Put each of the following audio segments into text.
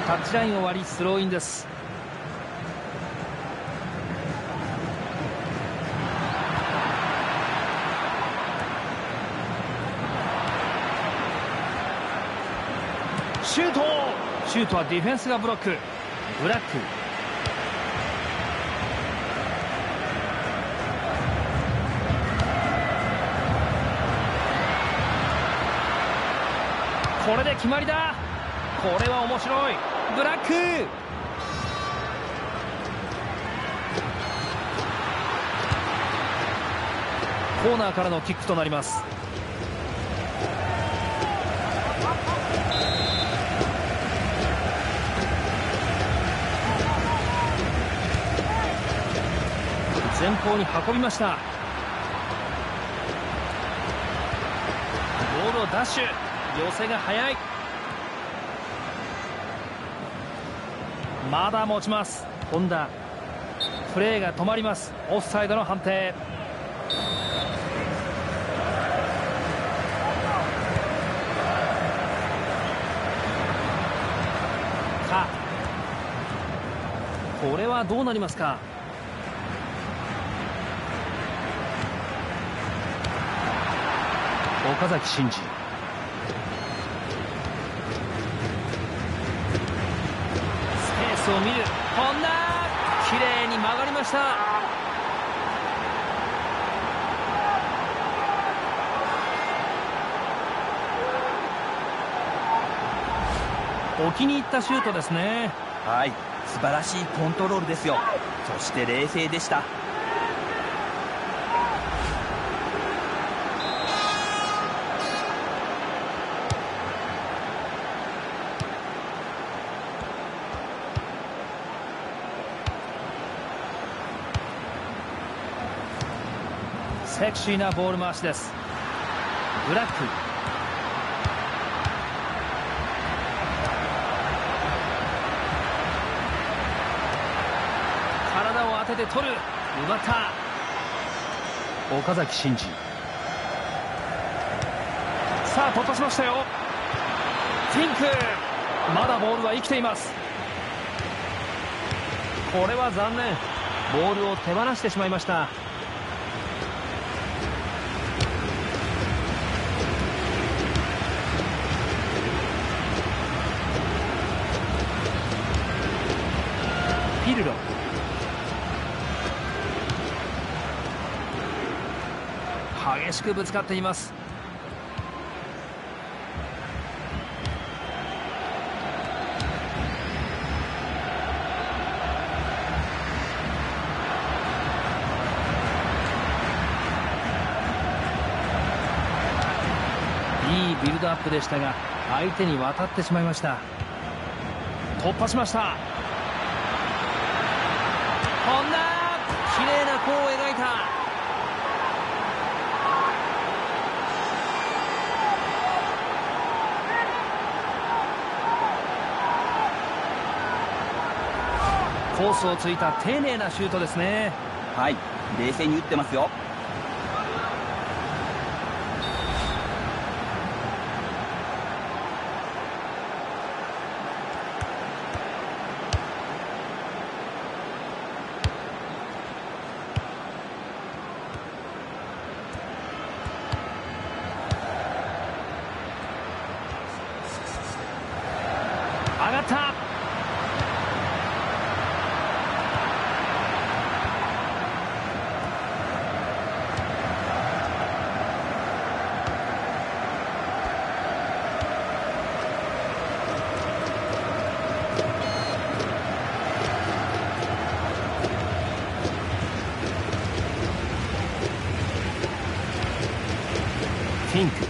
タッチラインを割りスローインです。シュートはディフェンスがブロック。ブラック、これで決まりだ。これは面白い。ブラック、コーナーからのキックとなります。前方に運びました。ボールをダッシュ、寄せが速い。まだ持ちます。本田、プレーが止まります。オフサイドの判定。これはどうなりますか。岡崎慎司、スペースを見る。本田、綺麗に曲がりました。お気に入ったシュートですね。 はい、素晴らしいコントロールですよ。そして冷静でした。 セクシーなボール回しです。ブラック、体を当てて取る。奪った。岡崎慎司、さあ突破しましたよ。フィンク、まだボールは生きています。これは残念。ボールを手放してしまいました。ピルロ、激しくぶつかっています。いいビルドアップでしたが相手に渡ってしまいました。突破しました。本田、綺麗な弧を描いた。コースをついた丁寧なシュートですね。 はい、冷静に打ってますよ。 上がった。フィンク、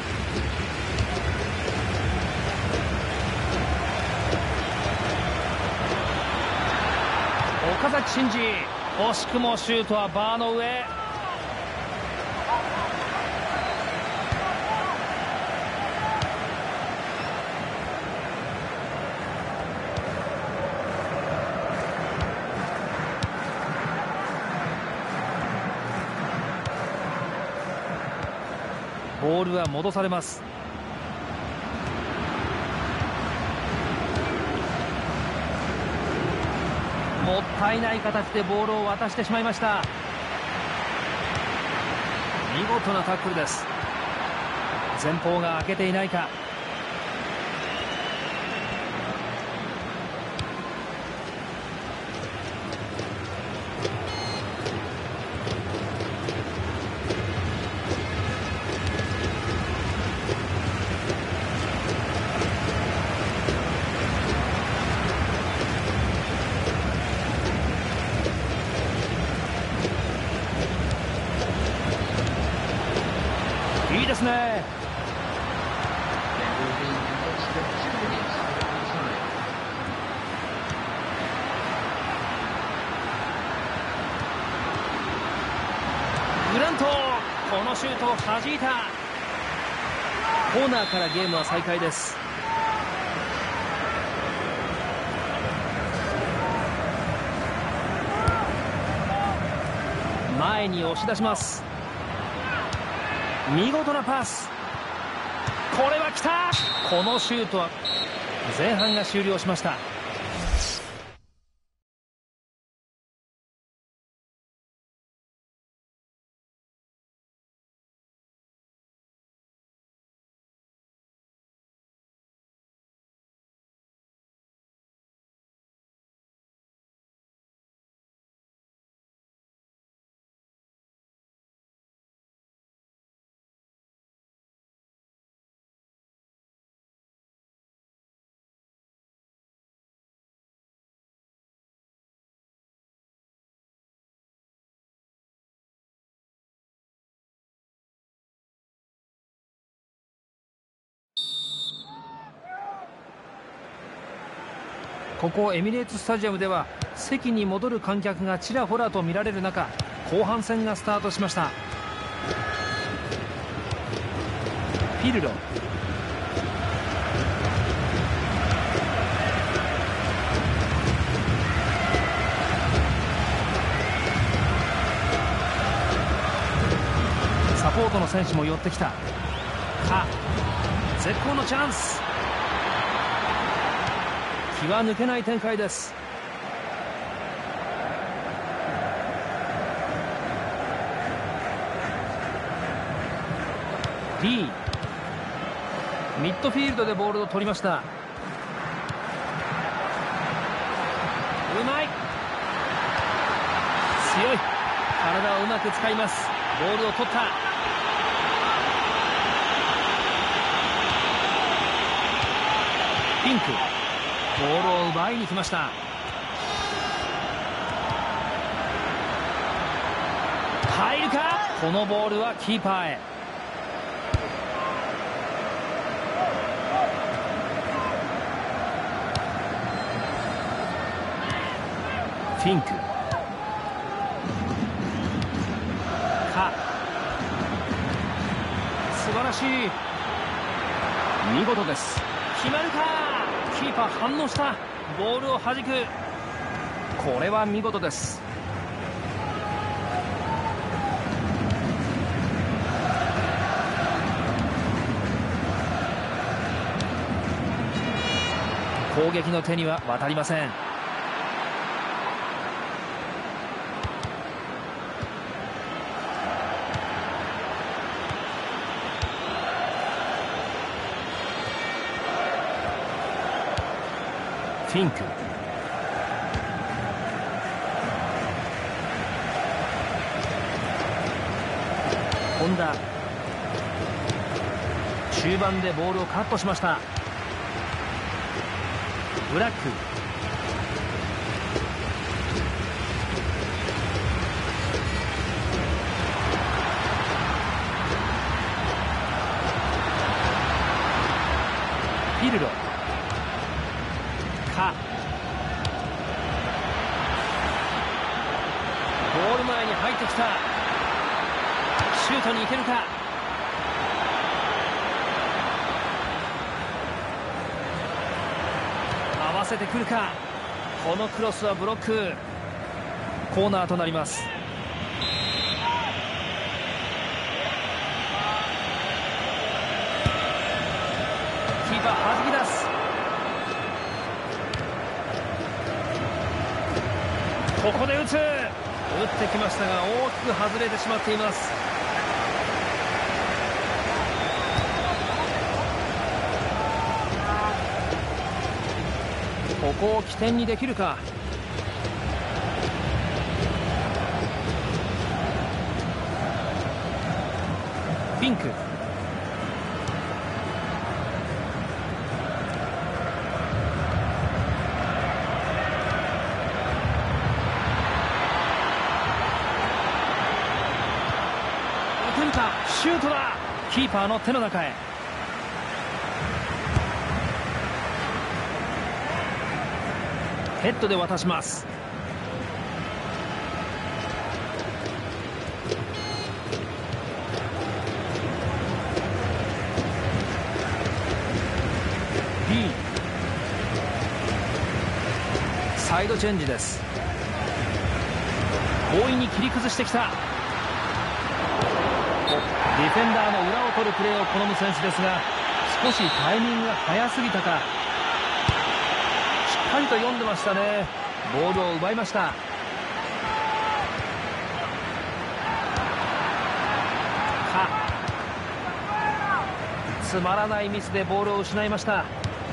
岡崎慎司、惜しくもシュートはバーの上。ボールは戻されます。 もったいない形でボールを渡してしまいました。見事なタックルです。前方が開けていないか。いいですね。グラント、このシュートを弾いた。コーナーからゲームは再開です。前に押し出します。見事なパス。これは来た。このシュートは前半が終了しました。ここエミレーツスタジアムでは席に戻る観客がちらほらと見られる中、後半戦がスタートしました。ピルロ、サポートの選手も寄ってきた。絶好のチャンス。気は抜けない展開です。ミッドフィールドでボールを取りました。うまい。強い。体をうまく使います。ボールを取った。ピンク、ボールを奪いに来ました。入るか。このボールはキーパーへ。フィンク、素晴らしい。見事です。決まるか。キーパー反応した。ボールを弾く。これは見事です。攻撃の手には渡りません。フィンク、本田、中盤でボールをカットしました。ブラック、ピルロ、ボール前に入ってきた。シュートに行けるか。合わせてくるか。このクロスはブロック。コーナーとなります。キーパー弾き出す。 ここで打ってきましたが大きく外れてしまっています。ここを起点にできるか。ピンク、打てるか。シュートだ。キーパーの手の中へ。ヘッドで渡します。サイドチェンジです。強引に切り崩してきた。ディフェンダーの裏を取るプレーを好む選手ですが、少しタイミングが早すぎたか。しっかりと読んでましたね。ボールを奪いました。つまらないミスでボールを失いました。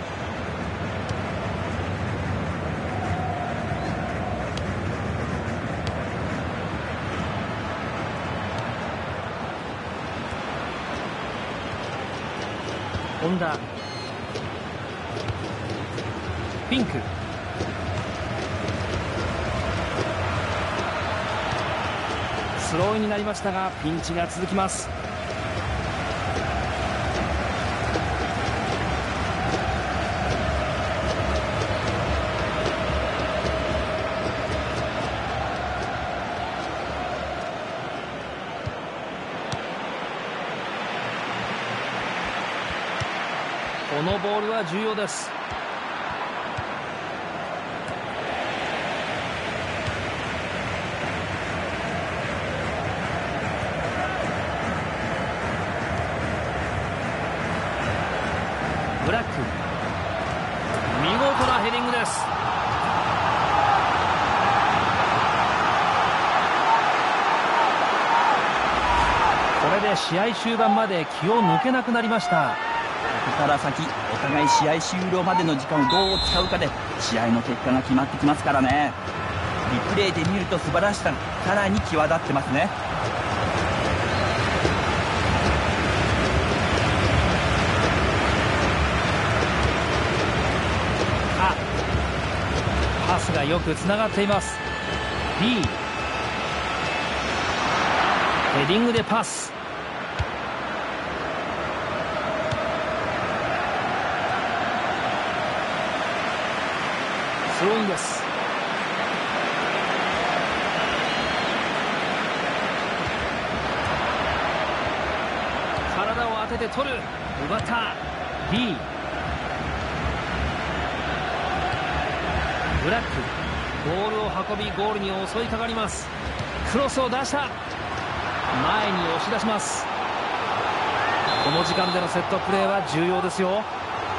本田、ピンク、スローインになりましたがピンチが続きます。このボールは重要です。ブラック、見事なヘディングです。これで試合終盤まで気を抜けなくなりました。 ここから先、お互い試合終了までの時間をどう使うかで試合の結果が決まってきますからね。リプレイで見ると素晴らしさがさらに際立ってますね。 パスがよくつながっています。 B ヘディングでパス。スローインです。体を当てて取る。奪った。 B ブラック、ボールを運びゴールに襲いかかります。クロスを出した。前に押し出します。この時間でのセットプレーは重要ですよ。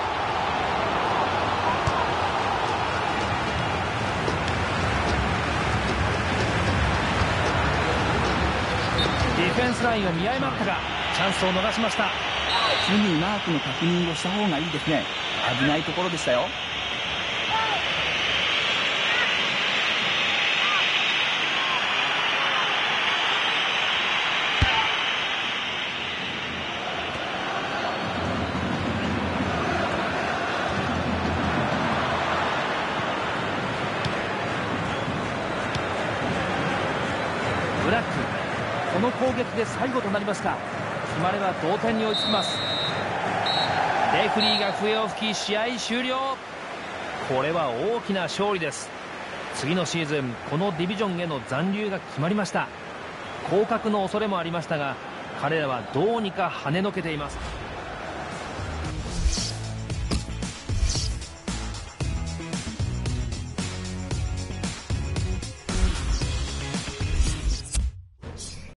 ディフェンスラインを見誤ったがチャンスを逃しました。 すぐにマークの確認をした方がいいですね。危ないところでしたよ。 ブラック、この攻撃で最後となりますか。決まれば同点に追いつきます。レフリーが笛を吹き試合終了。これは大きな勝利です。次のシーズンこのディビジョンへの残留が決まりました。降格の恐れもありましたが彼らはどうにか跳ねのけています。